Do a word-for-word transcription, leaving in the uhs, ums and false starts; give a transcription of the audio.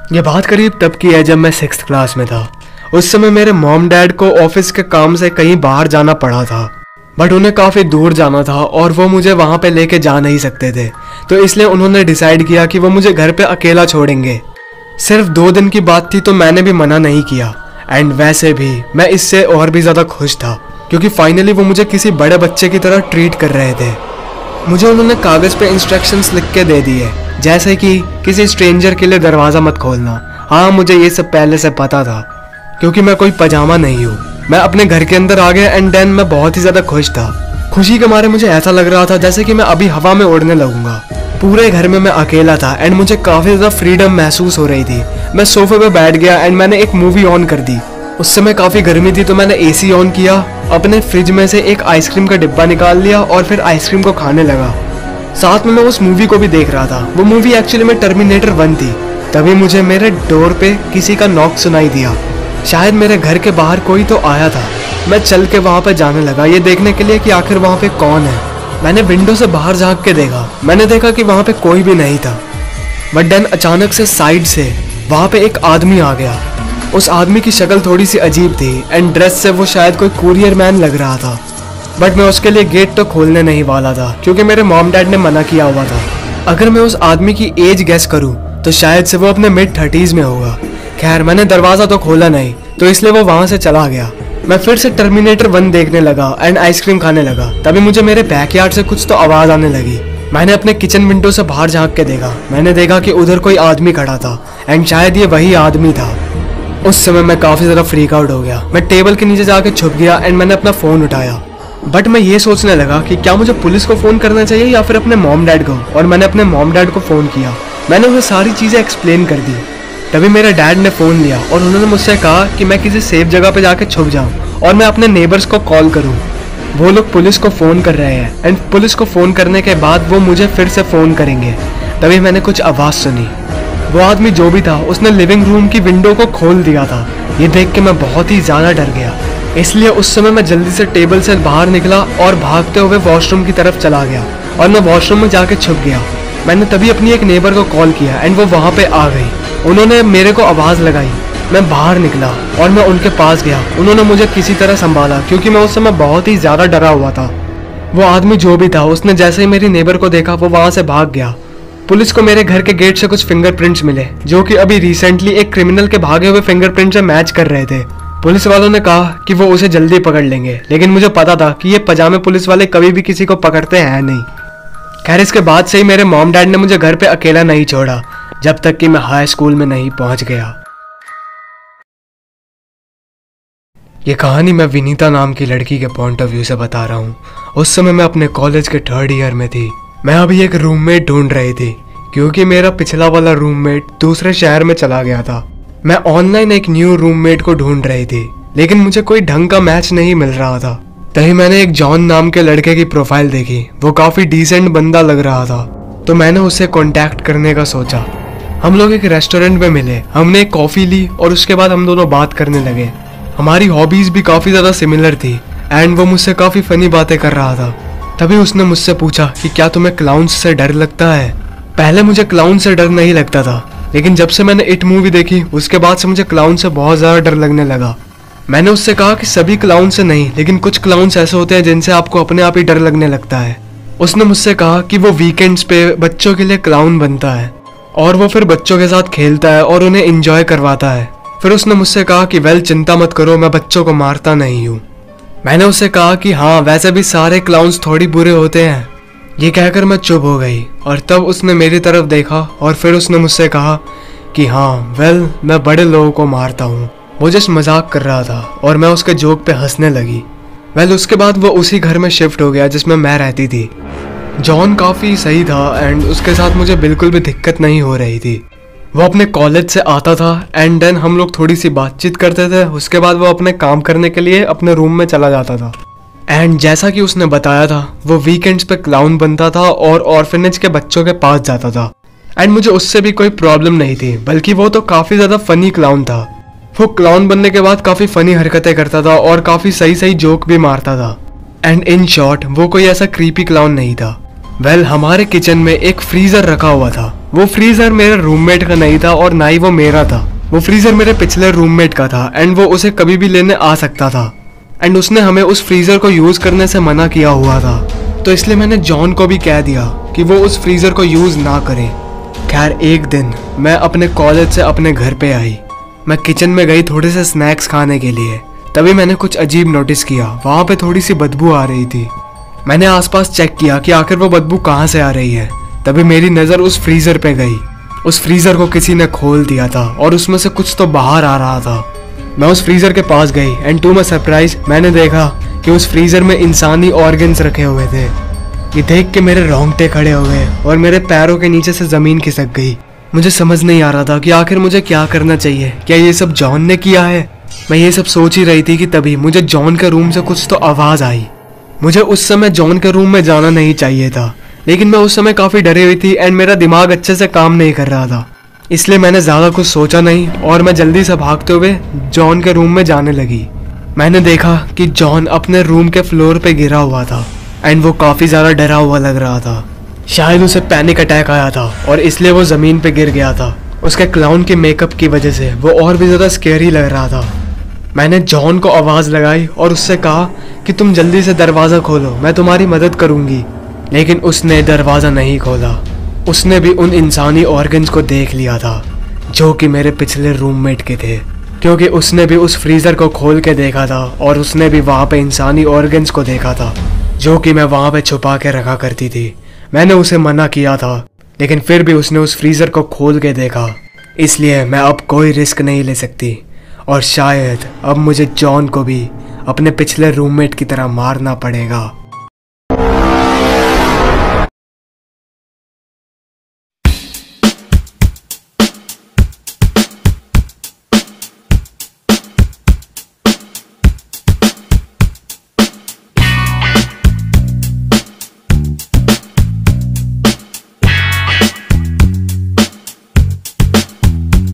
ये बात करीब तब की है जब मैं सिक्स्थ क्लास में था। उस समय मेरे मॉम डैड को ऑफिस के काम से कहीं बाहर जाना पड़ा था, बट उन्हें काफ़ी दूर जाना था और वो मुझे वहाँ पे लेके जा नहीं सकते थे। तो इसलिए उन्होंने डिसाइड किया कि वो मुझे घर पे अकेला छोड़ेंगे। सिर्फ दो दिन की बात थी तो मैंने भी मना नहीं किया। एंड वैसे भी मैं इससे और भी ज़्यादा खुश था क्योंकि फाइनली वो मुझे किसी बड़े बच्चे की तरह ट्रीट कर रहे थे। मुझे उन्होंने कागज़ पे इंस्ट्रक्शंस लिख के दे दिए, जैसे कि किसी स्ट्रेंजर के लिए दरवाज़ा मत खोलना। हाँ, मुझे ये सब पहले से पता था क्योंकि मैं कोई पजामा नहीं हूँ। मैं अपने घर के अंदर आ गया एंड देन मैं बहुत ही ज़्यादा खुश था। खुशी के मारे मुझे ऐसा लग रहा था जैसे कि मैं अभी हवा में उड़ने लगूंगा। पूरे घर में मैं अकेला था एंड मुझे काफ़ी ज़्यादा फ्रीडम महसूस हो रही थी। मैं सोफे पे बैठ गया एंड मैंने एक मूवी ऑन कर दी। उस समय काफ़ी गर्मी थी तो मैंने एसी ऑन किया, अपने फ्रिज में से एक आइसक्रीम का डिब्बा निकाल लिया और फिर आइसक्रीम को खाने लगा। साथ में मैं उस मूवी को भी देख रहा था। वो मूवी एक्चुअली में टर्मिनेटर वन थी। तभी मुझे मेरे डोर पे किसी का नॉक सुनाई दिया। शायद मेरे घर के बाहर कोई तो आया था। मैं चल के वहाँ पे जाने लगा, ये देखने के लिए कि आखिर वहाँ पे कौन है। मैंने विंडो से बाहर झांक के देखा। मैंने देखा कि वहाँ पे कोई भी नहीं था। बट देन अचानक से साइड से वहाँ पे एक आदमी आ गया। उस आदमी की शक्ल थोड़ी सी अजीब थी एंड ड्रेस से वो शायद कोई कुरियर मैन लग रहा था। बट मैं उसके लिए गेट तो खोलने नहीं वाला था क्योंकि मेरे मॉम डैड ने मना किया हुआ था। अगर मैं उस आदमी की एज गेस करूं तो शायद से वो अपने मिड थर्टीज में होगा। खैर, मैंने दरवाज़ा तो खोला नहीं तो इसलिए वो वहाँ से चला गया। मैं फिर से टर्मिनेटर वन देखने लगा एंड आइसक्रीम खाने लगा। तभी मुझे मेरे बैकयार्ड से कुछ तो आवाज़ आने लगी। मैंने अपने किचन विंडो से बाहर झांक के देखा। मैंने देखा कि उधर कोई आदमी खड़ा था एंड शायद ये वही आदमी था। उस समय मैं काफ़ी ज़्यादा फ्रीक आउट हो गया। मैं टेबल के नीचे जाके छुप गया एंड मैंने अपना फ़ोन उठाया। बट मैं ये सोचने लगा कि क्या मुझे पुलिस को फ़ोन करना चाहिए या फिर अपने मॉम डैड को। और मैंने अपने मॉम डैड को फ़ोन किया। मैंने उन्हें सारी चीज़ें एक्सप्लेन कर दी। तभी मेरे डैड ने फ़ोन लिया और उन्होंने मुझसे कहा कि मैं किसी सेफ जगह पे जाके छुप जाऊं और मैं अपने नेबर्स को कॉल करूं। वो लोग पुलिस को फ़ोन कर रहे हैं एंड पुलिस को फ़ोन करने के बाद वो मुझे फिर से फ़ोन करेंगे। तभी मैंने कुछ आवाज़ सुनी। वो आदमी जो भी था उसने लिविंग रूम की विंडो को खोल दिया था। ये देख के मैं बहुत ही ज़्यादा डर गया, इसलिए उस समय मैं जल्दी से टेबल से बाहर निकला और भागते हुए वॉशरूम की तरफ चला गया और मैं वॉशरूम में जाके छुप गया। मैंने तभी अपनी एक नेबर को कॉल किया एंड वो वहाँ पे आ गई। उन्होंने मेरे को आवाज़ लगाई। मैं बाहर निकला और मैं उनके पास गया। उन्होंने मुझे किसी तरह संभाला क्योंकि मैं उस समय बहुत ही ज़्यादा डरा हुआ था। वो आदमी जो भी था उसने जैसे ही मेरी नेबर को देखा वो वहाँ से भाग गया। पुलिस को मेरे घर के गेट से कुछ फिंगरप्रिंट्स मिले जो कि अभी रिसेंटली एक क्रिमिनल के भागे हुए फिंगरप्रिंट से मैच कर रहे थे। पुलिस वालों ने कहा कि वो उसे जल्दी पकड़ लेंगे, लेकिन मुझे पता था कि ये पजामे पुलिस वाले कभी भी किसी को पकड़ते हैं नहीं। खैर, इसके बाद से ही मेरे मॉम डैड ने मुझे घर पे अकेला नहीं छोड़ा जब तक कि मैं हाई स्कूल में नहीं पहुंच गया। ये कहानी मैं विनीता नाम की लड़की के पॉइंट ऑफ व्यू से बता रहा हूँ। उस समय मैं अपने कॉलेज के थर्ड ईयर में थी। मैं अभी एक रूममेट ढूंढ रही थी क्योंकि मेरा पिछला वाला रूममेट दूसरे शहर में चला गया था। मैं ऑनलाइन एक न्यू रूममेट को ढूंढ रही थी लेकिन मुझे कोई ढंग का मैच नहीं मिल रहा था। तभी मैंने एक जॉन नाम के लड़के की प्रोफाइल देखी। वो काफ़ी डिसेंट बंदा लग रहा था तो मैंने उससे कॉन्टैक्ट करने का सोचा। हम लोग एक रेस्टोरेंट में मिले, हमने एक कॉफ़ी ली और उसके बाद हम दोनों बात करने लगे। हमारी हॉबीज़ भी काफ़ी ज़्यादा सिमिलर थी एंड वो मुझसे काफ़ी फ़नी बातें कर रहा था। तभी उसने मुझसे पूछा कि क्या तुम्हें क्लाउन्स से डर लगता है। पहले मुझे क्लाउन से डर नहीं लगता था, लेकिन जब से मैंने इट मूवी देखी उसके बाद से मुझे क्लाउन से बहुत ज़्यादा डर लगने लगा। मैंने उससे कहा कि सभी क्लाउन से नहीं, लेकिन कुछ क्लाउन्स ऐसे होते हैं जिनसे आपको अपने आप ही डर लगने लगता है। उसने मुझसे कहा कि वो वीकेंड्स पे बच्चों के लिए क्लाउन बनता है और वो फिर बच्चों के साथ खेलता है और उन्हें इंजॉय करवाता है। फिर उसने मुझसे कहा कि वेल, चिंता मत करो, मैं बच्चों को मारता नहीं हूँ। मैंने उससे कहा कि हाँ, वैसे भी सारे क्लाउन्स थोड़ी बुरे होते हैं। ये कहकर मैं चुप हो गई और तब उसने मेरी तरफ देखा और फिर उसने मुझसे कहा कि हाँ वेल, मैं बड़े लोगों को मारता हूँ। वो जस्ट मजाक कर रहा था और मैं उसके जोक पे हंसने लगी। वेल, उसके बाद वो उसी घर में शिफ्ट हो गया जिसमें मैं रहती थी। जॉन काफ़ी सही था एंड उसके साथ मुझे बिल्कुल भी दिक्कत नहीं हो रही थी। वो अपने कॉलेज से आता था एंड देन हम लोग थोड़ी सी बातचीत करते थे। उसके बाद वो अपने काम करने के लिए अपने रूम में चला जाता था एंड जैसा कि उसने बताया था वो वीकेंड्स पे क्लाउन बनता था और ऑर्फनेज के बच्चों के पास जाता था। एंड मुझे उससे भी कोई प्रॉब्लम नहीं थी, बल्कि वो तो काफ़ी ज़्यादा फनी क्लाउन था। वो क्लाउन बनने के बाद काफ़ी फनी हरकतें करता था और काफ़ी सही सही जोक भी मारता था। एंड इन शॉर्ट वो कोई ऐसा क्रीपी क्लाउन नहीं था। वेल well, हमारे किचन में एक फ्रीज़र रखा हुआ था। वो फ्रीजर मेरे रूममेट का नहीं था और ना ही वो मेरा था। वो फ्रीजर मेरे पिछले रूममेट का था एंड वो उसे कभी भी लेने आ सकता था एंड उसने हमें उस फ्रीजर को यूज करने से मना किया हुआ था। तो इसलिए मैंने जॉन को भी कह दिया कि वो उस फ्रीजर को यूज ना करे। खैर एक दिन मैं अपने कॉलेज से अपने घर पे आई। मैं किचन में गई थोड़े से स्नैक्स खाने के लिए। तभी मैंने कुछ अजीब नोटिस किया, वहाँ पे थोड़ी सी बदबू आ रही थी। मैंने आसपास चेक किया कि आखिर वो बदबू कहाँ से आ रही है। तभी मेरी नज़र उस फ्रीज़र पे गई। उस फ्रीज़र को किसी ने खोल दिया था और उसमें से कुछ तो बाहर आ रहा था। मैं उस फ्रीज़र के पास गई एंड टू माई सरप्राइज मैंने देखा कि उस फ्रीज़र में इंसानी ऑर्गन्स रखे हुए थे। ये देख के मेरे रोंगटे खड़े हो गए और मेरे पैरों के नीचे से ज़मीन खिसक गई। मुझे समझ नहीं आ रहा था कि आखिर मुझे क्या करना चाहिए। क्या ये सब जॉन ने किया है? मैं ये सब सोच ही रही थी कि तभी मुझे जॉन के रूम से कुछ तो आवाज़ आई। मुझे उस समय जॉन के रूम में जाना नहीं चाहिए था, लेकिन मैं उस समय काफ़ी डरी हुई थी एंड मेरा दिमाग अच्छे से काम नहीं कर रहा था। इसलिए मैंने ज़्यादा कुछ सोचा नहीं और मैं जल्दी से भागते हुए जॉन के रूम में जाने लगी। मैंने देखा कि जॉन अपने रूम के फ्लोर पे गिरा हुआ था एंड वो काफ़ी ज़्यादा डरा हुआ लग रहा था। शायद उसे पैनिक अटैक आया था और इसलिए वो ज़मीन पे गिर गया था। उसके क्लाउन के मेकअप की वजह से वो और भी ज़्यादा स्केरी लग रहा था। मैंने जॉन को आवाज़ लगाई और उससे कहा कि तुम जल्दी से दरवाज़ा खोलो, मैं तुम्हारी मदद करूँगी। लेकिन उसने दरवाज़ा नहीं खोला। उसने भी उन इंसानी ऑर्गन्स को देख लिया था जो कि मेरे पिछले रूममेट के थे, क्योंकि उसने भी उस फ्रीज़र को खोल के देखा था और उसने भी वहाँ पे इंसानी ऑर्गन्स को देखा था जो कि मैं वहाँ पे छुपा के रखा करती थी। मैंने उसे मना किया था, लेकिन फिर भी उसने उस फ्रीज़र को खोल के देखा। इसलिए मैं अब कोई रिस्क नहीं ले सकती और शायद अब मुझे जॉन को भी अपने पिछले रूममेट की तरह मारना पड़ेगा।